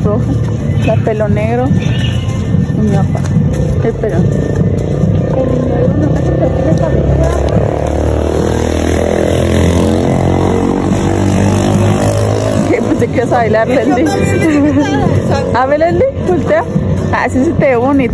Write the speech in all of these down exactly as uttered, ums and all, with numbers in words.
roja, la pelo negro y mi papá, el pelo negro. El negro no me hace de cabeza. ¿Qué? Pues te quieres bailar, Lendy. A ver, Lendy, voltea. Ah, sí se te ve bonito.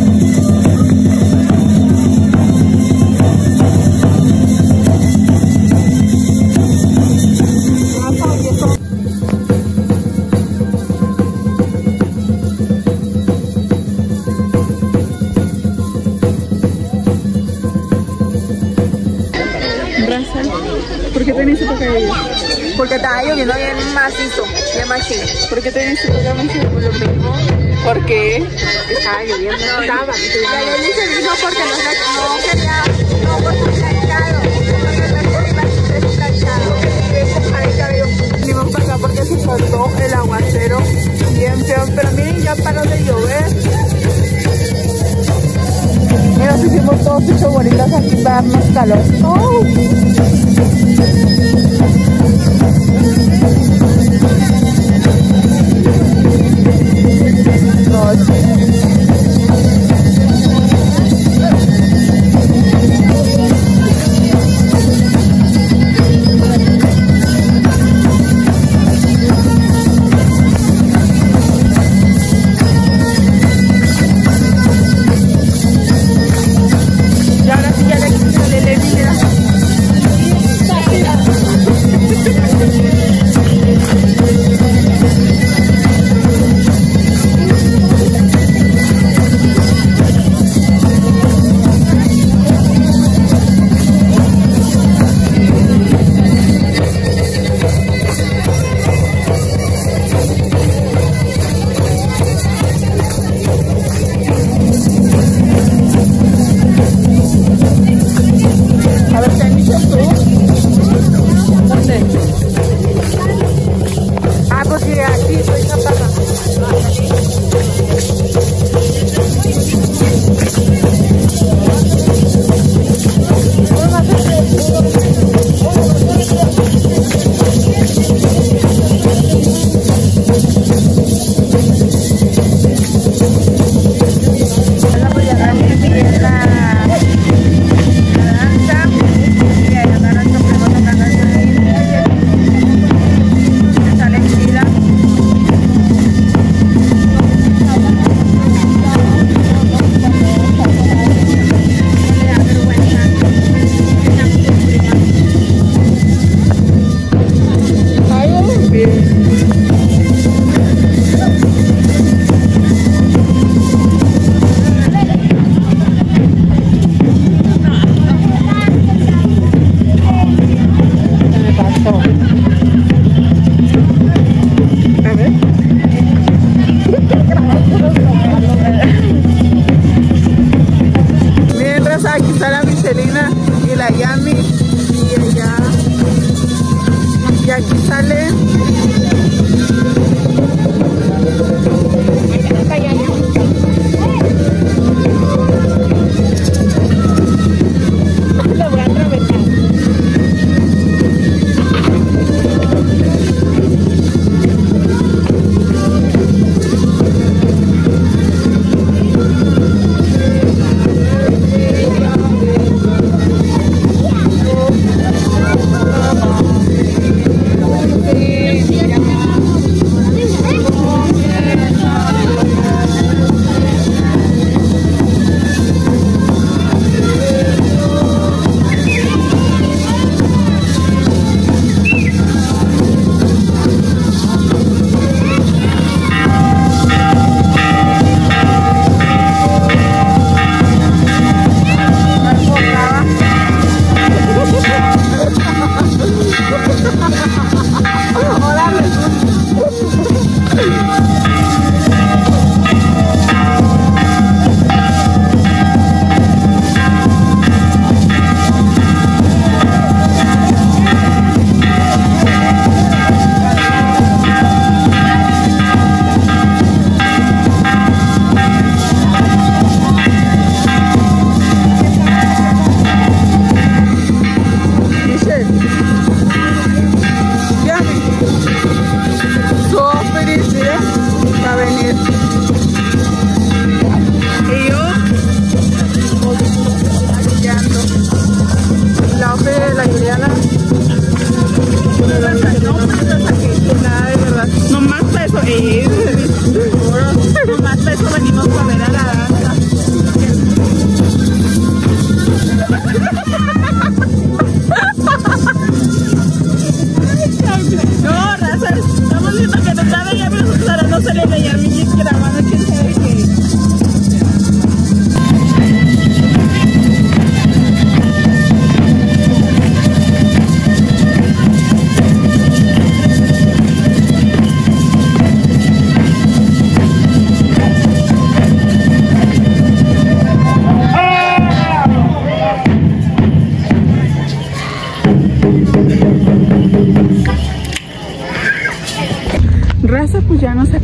¿Por qué tenés ese cabello? Porque estaba lloviendo bien macizo, bien macizo. ¿Por qué tenés ese cabello? Por lo mismo. ¿Por qué? Porque estaba lloviendo. No, estaba. La Leli se vino porque no, no quería, no por su planchado. No por su planchado. Quería el cabello. Venimos para acá porque se soltó el aguacero bien feo. Pero miren, ya paró de llover. Y nos hicimos todos hechos bonitos aquí para darnos calor. ¡Oh! Y ahora sí ya le quise, le le mira.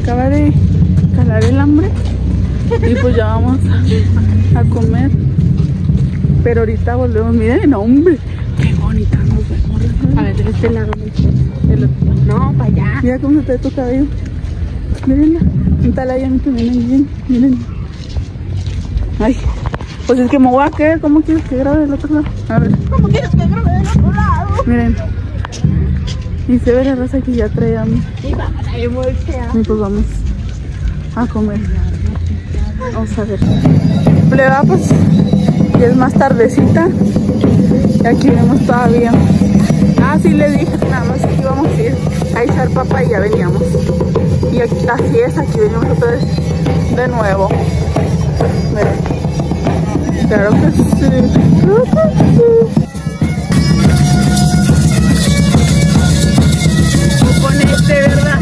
acaba de calar el hambre y pues ya vamos a, a comer. Pero ahorita volvemos. Miren, hombre, qué bonita nos vemos. A ver, de este lado. No, para allá. Mira cómo se te ve tu cabello. Mírenla. Un tal ahí también ahí bien. Miren. Ay, pues es que me voy a quedar. ¿Cómo quieres que grabe del otro lado? A ver. ¿Cómo quieres que grabe del otro lado? Miren. Y se ve la raza que ya traíamos. Y vamos a ir volteando. Y pues vamos a comer. Vamos a ver. Pleba, pues ya es más tardecita. Y aquí vemos todavía. Ah, sí le dije nada más que íbamos a ir a echar papa y ya veníamos. Y aquí, así es, aquí venimos otra vez de nuevo. Miren. Claro que sí. Claro que sí. Ponete, ¿verdad?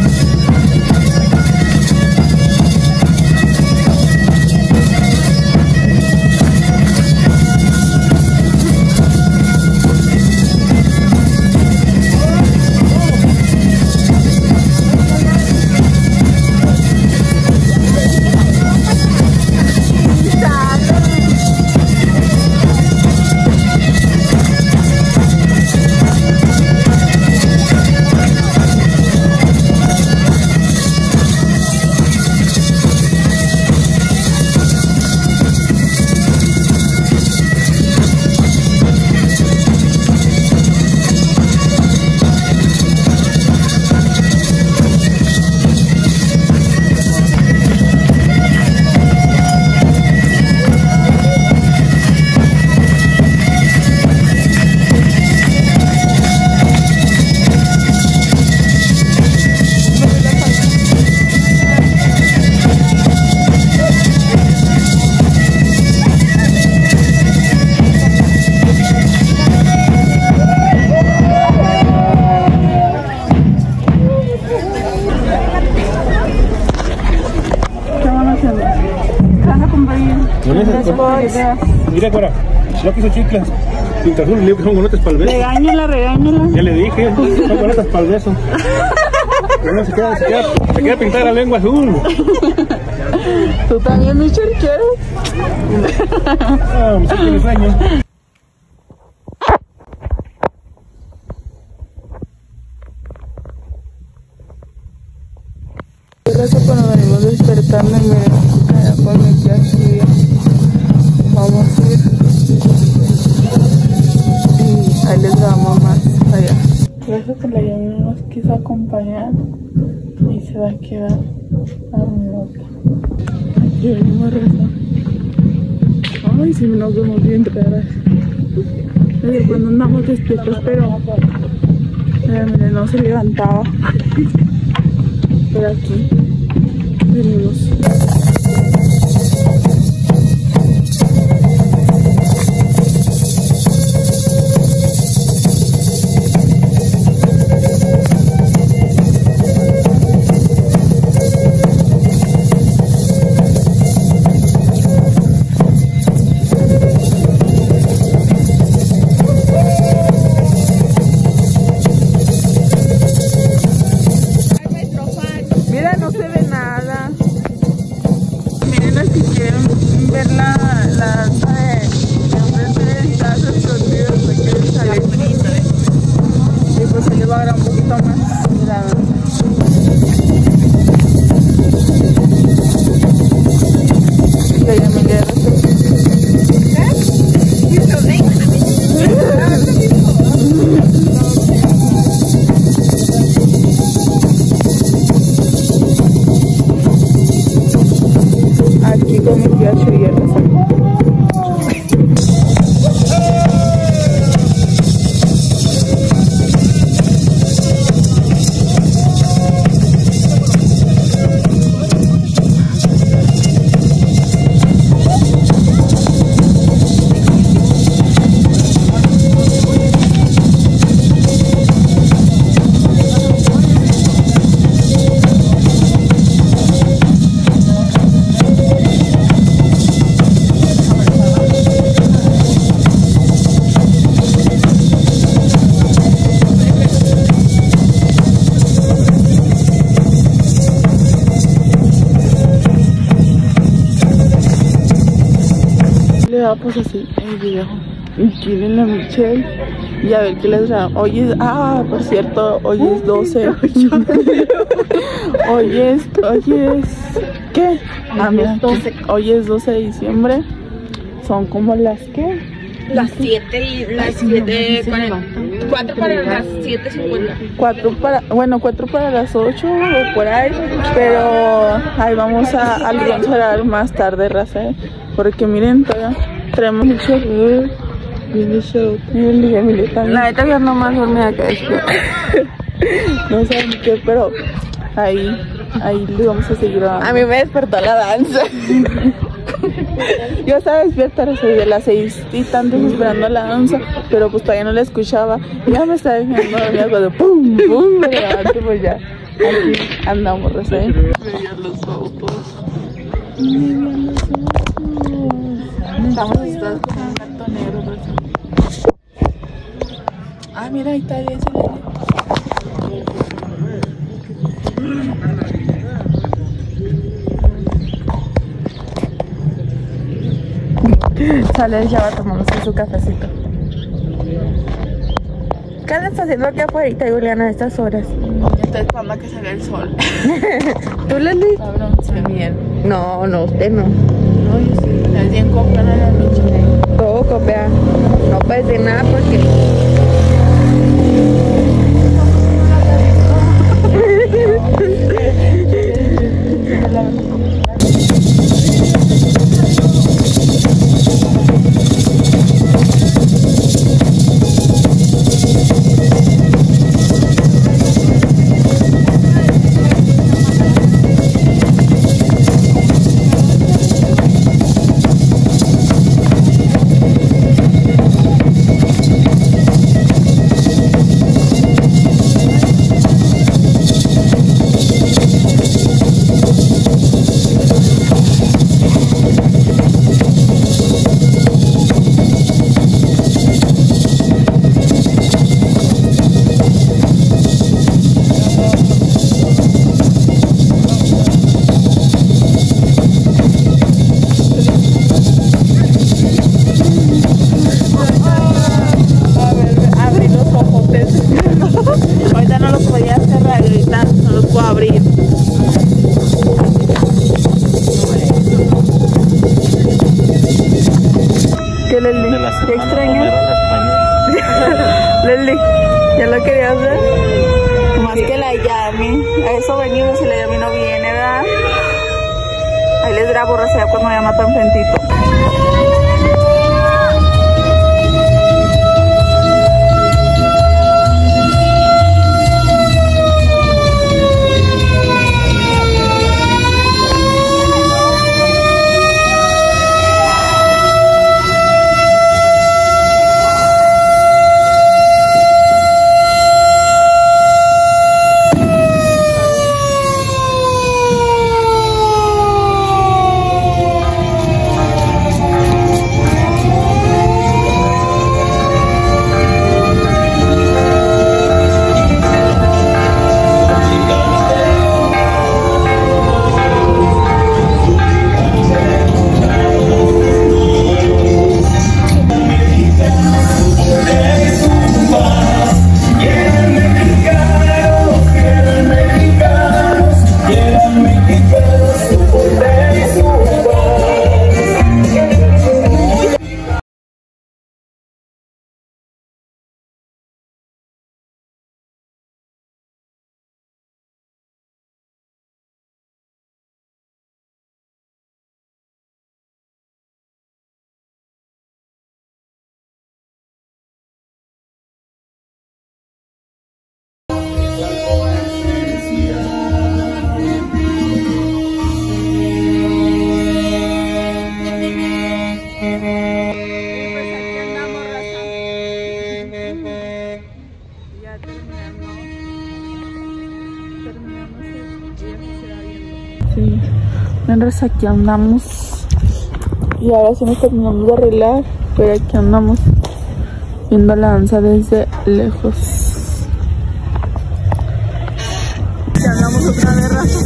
Mira, Cora, yo quiso chiclas. Mientras uno le digo que son gonotes para el beso. Regáñala, regáñala. Ya le dije, son gonotes para el beso. Pero no se queda, se queda, se queda pintada la lengua azul. ¿Tú también, Michelle, quieres? Ah, me siento mi sueño. Gracias cuando venimos despertando y miren, allá por mi tía aquí. Vamos a ir y ahí les damos más allá. Gracias por la llamada, nos quiso acompañar y se va a quedar a mi boca. Aquí venimos a rezar. Ay, si nos vemos bien raras. Desde cuando andamos despiertos, pero miren, miren, no se levantaba. Pero aquí venimos. ah, pues así el video. Y quieren la Michelle. Y a ver qué les da. Hoy es, ah, por cierto, hoy es doce. Hoy es, hoy es, ¿qué? Ah, mira, hoy es doce de diciembre. Son como las, ¿qué? Las siete y las siete, cuatro para las siete cincuenta. Cuatro para, bueno, cuatro para las ocho o por ahí. Pero ahí vamos a, a almorzar más tarde, raza, ¿eh? Porque miren, todavía traemos mucho. Viene show. La neta ya no más dormida que esto. No saben qué, pero ahí, ahí le vamos a seguir grabando. A mí me despertó la danza. Yo estaba despierta desde las seis y tantos esperando la danza, pero pues todavía no la escuchaba. Ya me estaba dejando dormida cuando pum, pum, me levanto, pues ya. Aquí andamos, Rosé. Veían los autos. Veían los autos. Estamos asustados con un gato negro, Rosé. Ah, mira, ahí está, ese sale, ya va, tomamos su cafecito. ¿Qué andas haciendo aquí afuera, Juliana, a estas horas? Estoy esperando a que salga el sol. ¿Tú, Leslie? Cabrón, bien. No, no, usted no. No, yo sí. Es bien copiona la Michelle. Todo copia. No puedes decir nada porque... ¿Te extraño? Leslie, ¿ya lo querías ver? Más que la Yami. A eso venimos y la Yami no viene, ¿verdad? Ahí les grabo, Rosea, cuando me llama tan frentito. Sí, mientras aquí andamos y ahora sí nos terminamos de arreglar, pero aquí andamos viendo la danza desde lejos. Ya andamos otra vez, Rafa.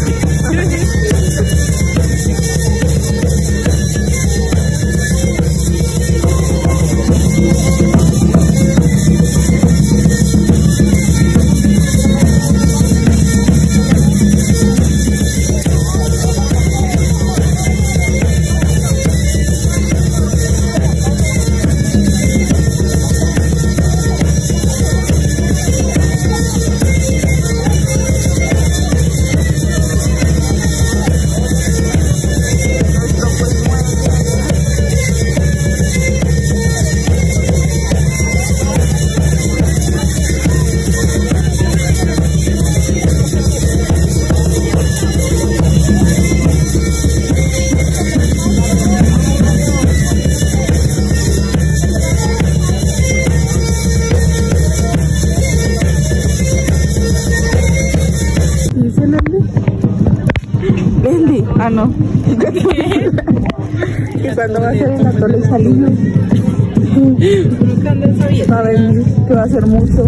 temprano. ¿Y cuándo va a ser el atole salino? Va a venir, que va a ser mucho.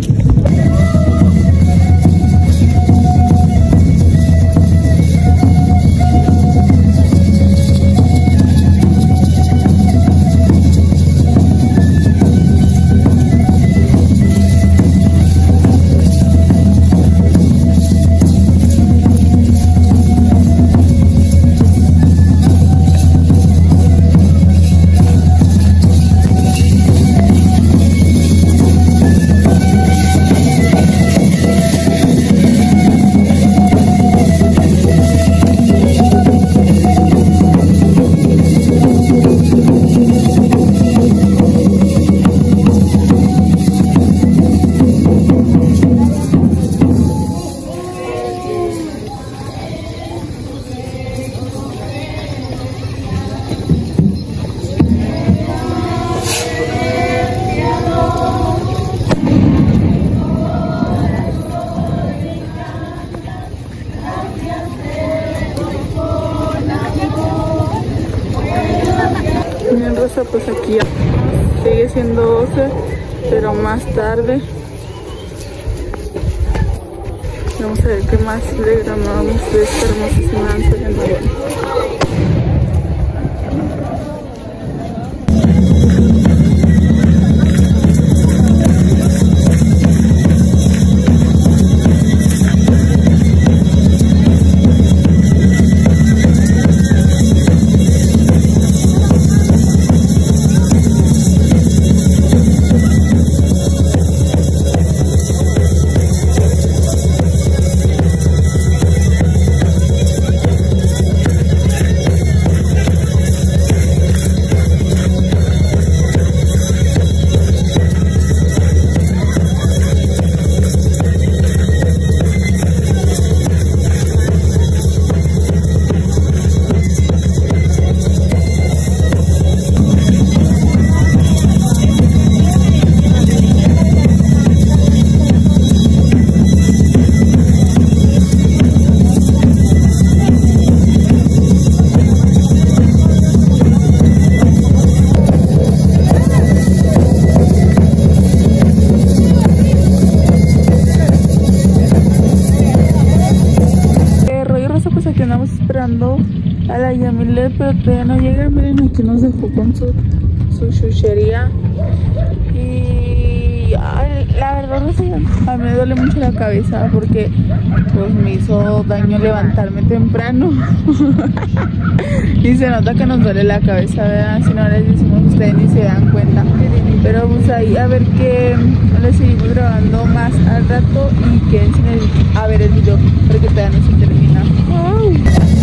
Pues aquí sigue siendo doce, pero más tarde vamos a ver qué más le grabamos de esta hermosísima danza de Navidad. A la Yamile, pero todavía no llega. Miren, aquí nos dejó con su, su chuchería. Y ay, la verdad no sé, a mí me duele mucho la cabeza porque pues me hizo daño levantarme temprano. Y se nota que nos duele la cabeza, ¿verdad? Si no les decimos, ustedes ni se dan cuenta. Pero pues ahí a ver que les seguimos grabando más al rato y quédense a ver el video porque todavía no se termina. ¡Ay!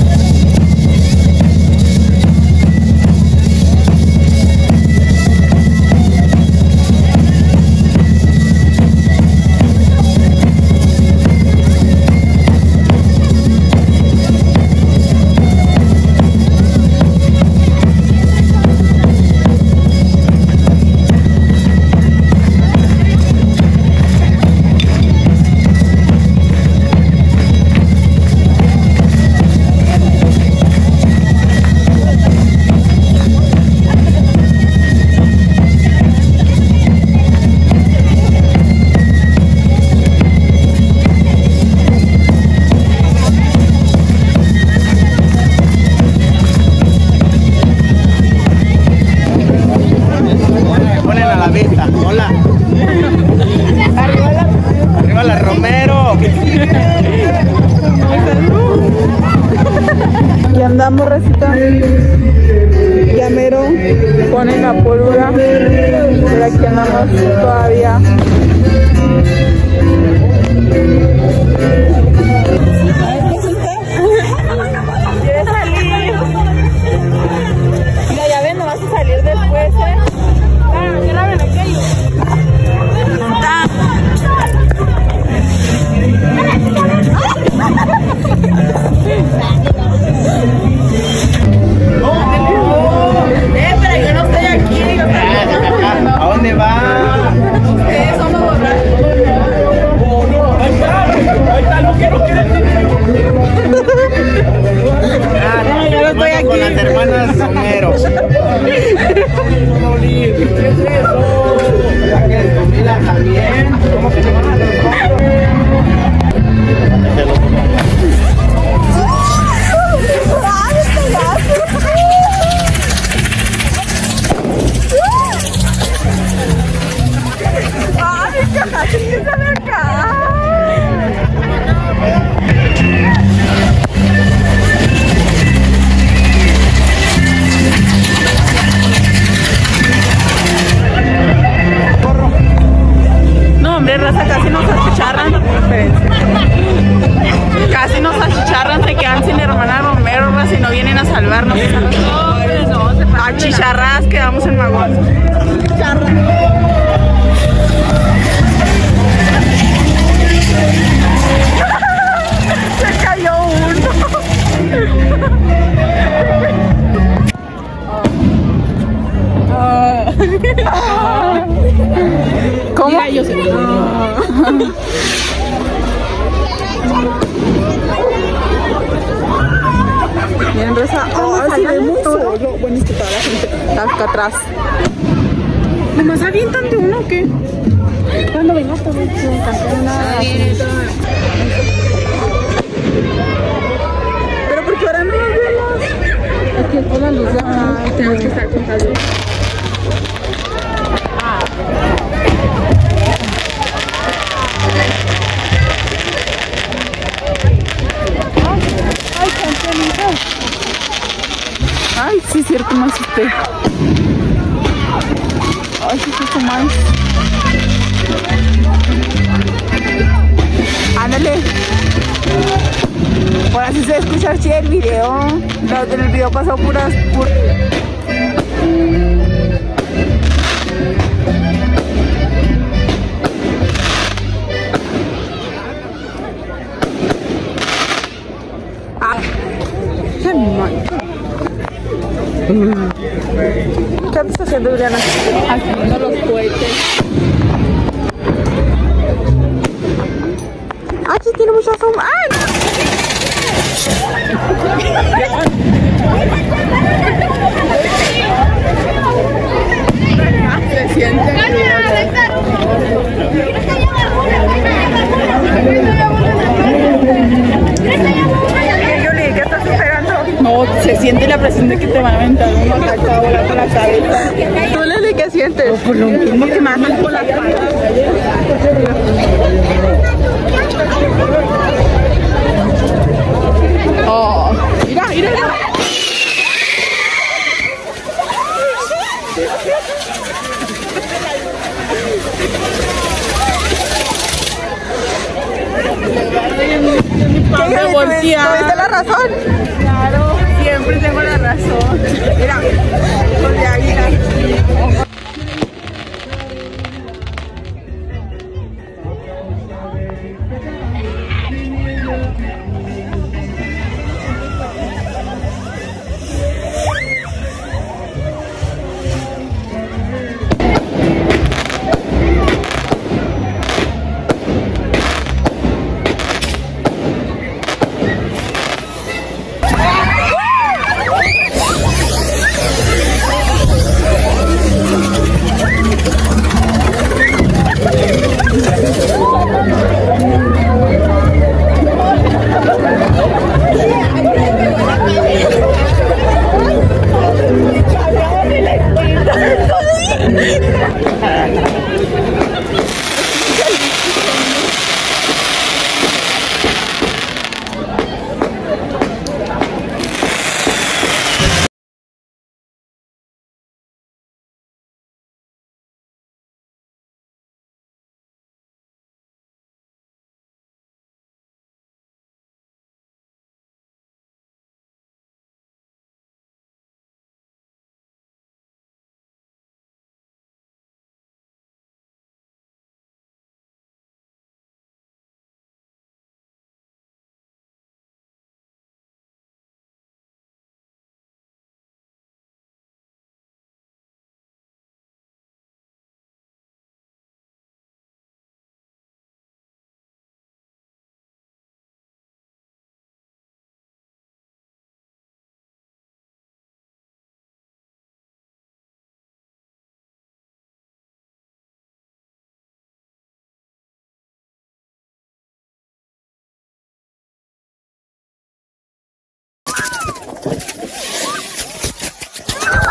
Andamos recitando, ya mero ponen la pólvora, pero aquí andamos todavía. ¿Quieres salir? Mira, ya ven, no vas a salir después, ¿eh? Ah, graben aquello. ¿A dónde va? Ustedes son los borrachos. hermanas Romero. ¿Qué es eso? Comida también. ¿Cómo se llaman los No, hombre, raza, casi nos achicharran. Espérense. Casi nos achicharran, se quedan sin hermana Romero, raza, y no vienen a salvarnos. Achicharradas quedamos en Magón. Se cayó uno. ¿Cómo? Mira, yo sé. Miren, Rosa. Oh, sí, ve muy solo. Bueno, es que toda la gente está acá atrás. ¿Nomás avientan de uno o qué? Cuando vengas también se encanta una... ¿Pero por qué ahora no nos vemos? Es que con la luz de acá tenemos que estar con la luz. Ay, sí, es cierto, me asusté. Ay, sí, sí, mal. Ándale. Ahora sí se escucha chido el video. No, en el video pasó puras... Pur... Ah. Qué mal. ¿Qué estás haciendo, Juliana? Haciendo los cohetes. Aquí tiene mucha sombra. ¡Ay! Se siente. ¿Qué estás esperando? No, se siente la presión de que te van a aventar uno acá, te va a volar por la cabeza. ¿Tú, Leli, qué sientes? No, por lo mismo que me andan por la cabeza. Oh, mira, mira, mira. ¿Qué? ¿Tuviste la razón? Claro, siempre tengo la razón. Mira, con de águila.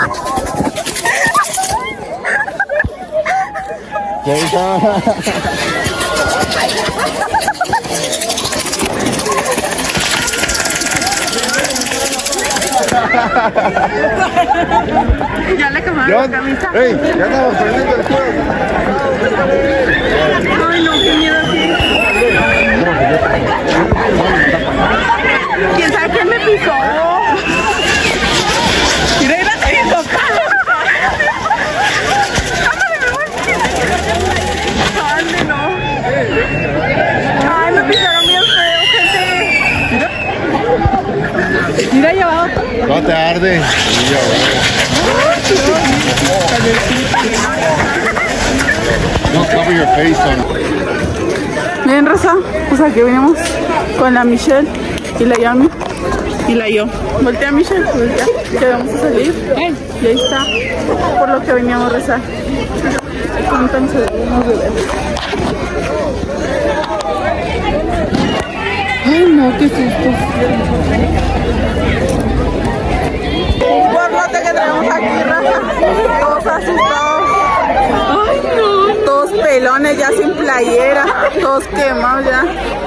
Ya está. Ya le quemaron la camisa. ¡Ey! Ya estamos perdiendo el juego. Ay, no, qué miedo aquí. ¿Quién sabe quién me pisó? Mira, mira, mira. Ay, no. Ay, me pisaron bien feo, gente. Mira allá abajo. No te arde. No cover your face on. Bien, Rosa, pues aquí venimos con la Michelle y la Yami y la yo. Voltea, Michelle, voltea, que vamos a salir. Y ahí está, por lo que veníamos a rezar. Con tan seguros de ver. Ay, no, qué susto. Por lo que tenemos aquí, Raza, todos asustados. Ay, no. Todos pelones ya sin playera, todos quemados ya.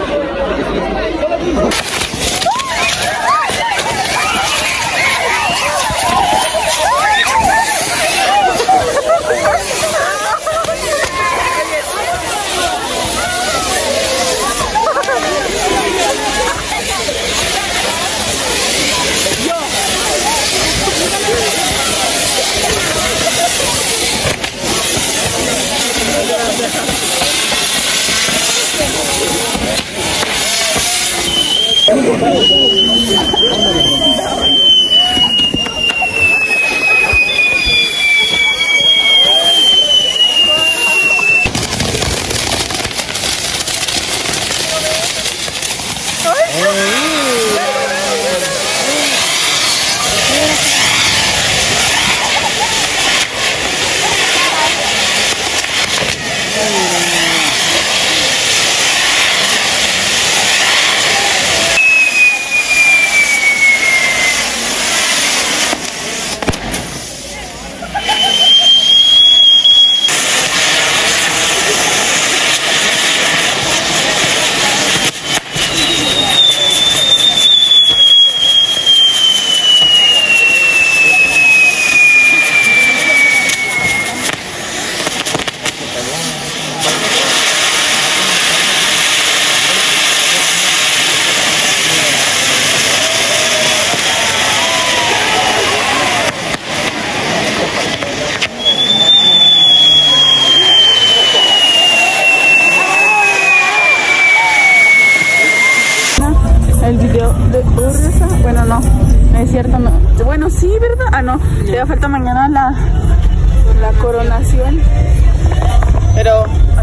El video de Urresa, bueno, no, no es cierto, no. Bueno, sí, ¿verdad? Ah, no, le da falta mañana la, la coronación. Pero,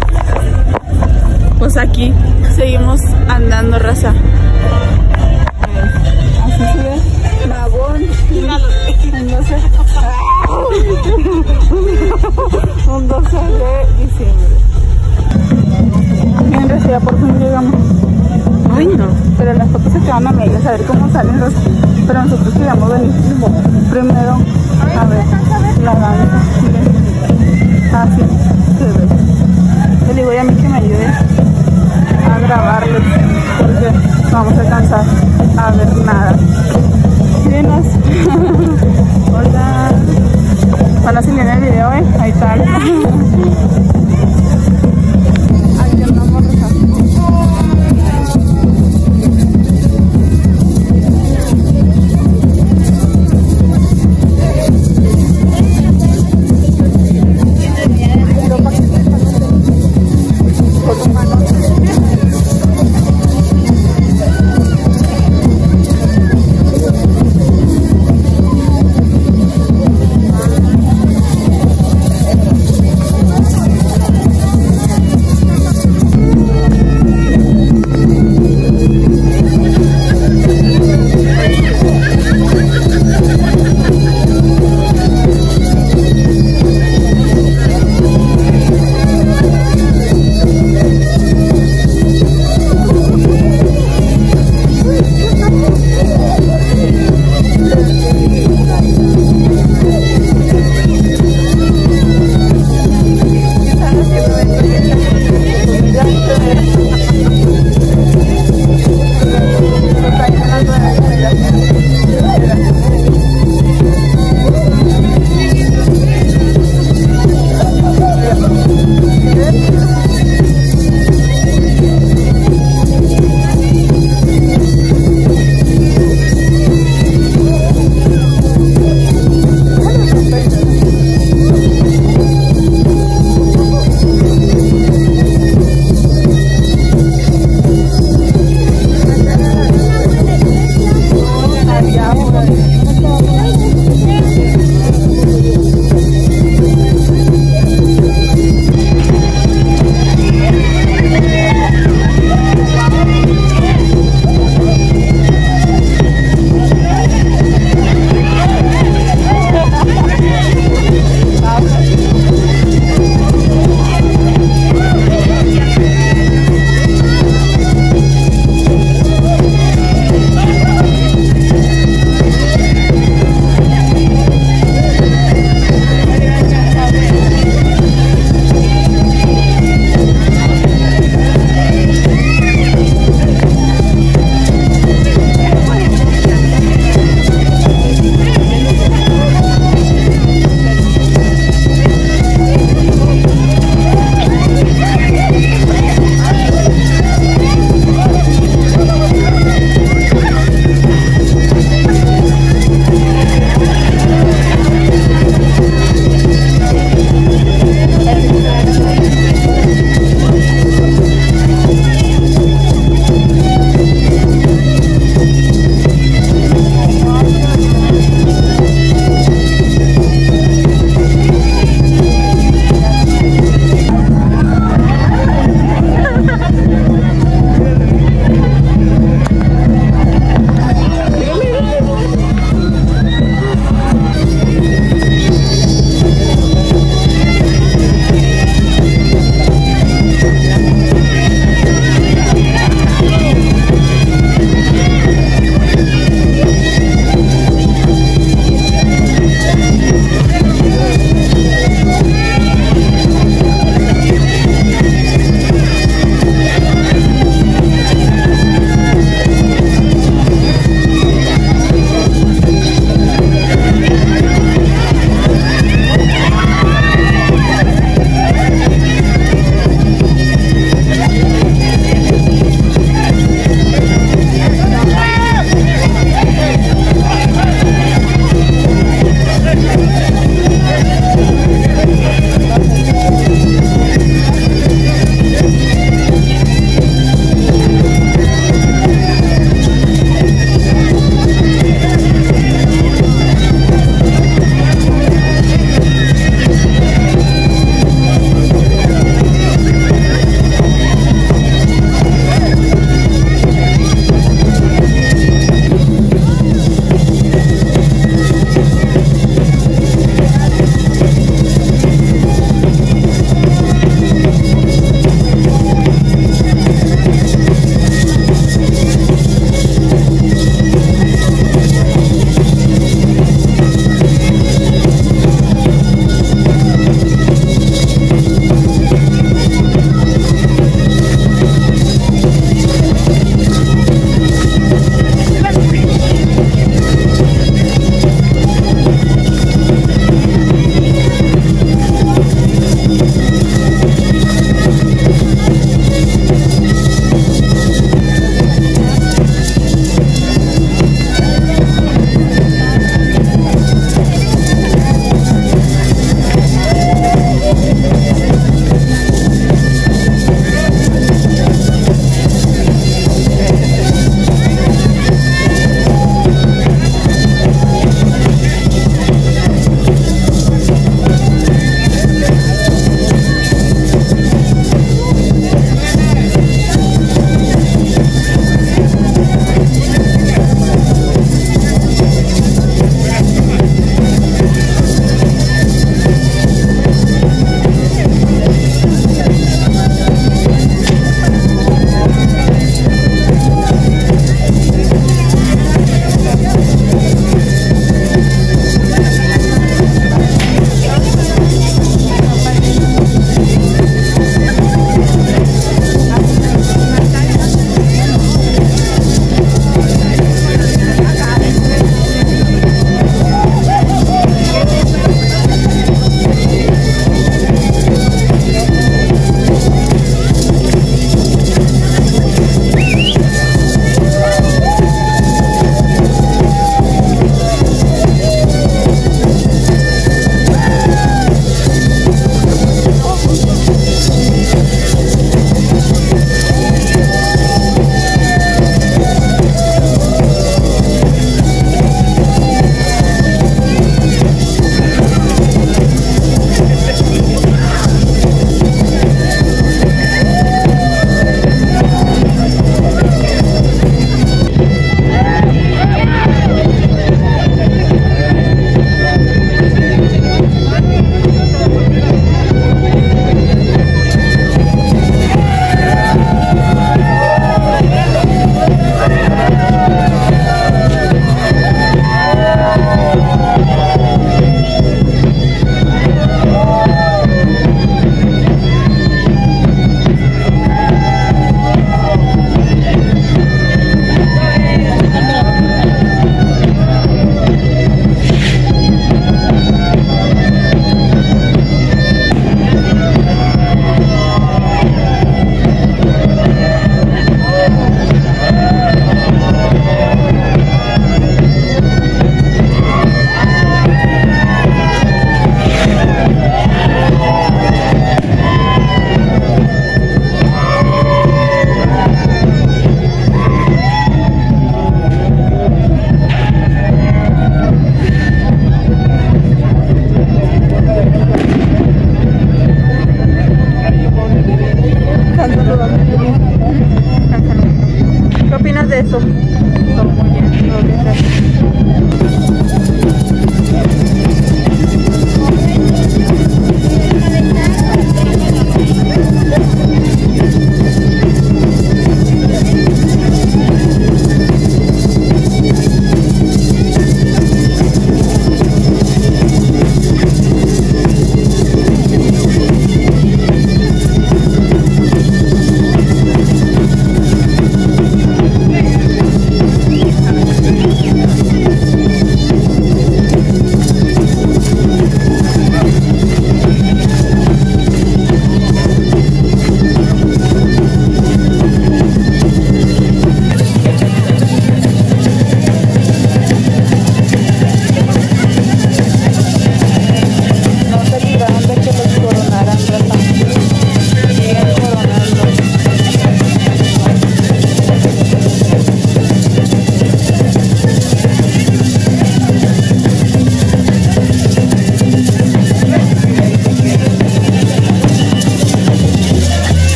pues aquí seguimos andando, Raza. Así se ve, Magón, un doce, un doce de diciembre. Bien, Raza, ya por fin llegamos. Ay, no, pero las fotos se quedan a medias, a ver cómo salen los... Pero nosotros queríamos venir primero a ver la danza. Así se ve. Le digo a mí que me ayude a grabarlo, porque no vamos a alcanzar a ver nada. Mírenos. Hola. Van a salir en el video, ¿eh? Ahí está.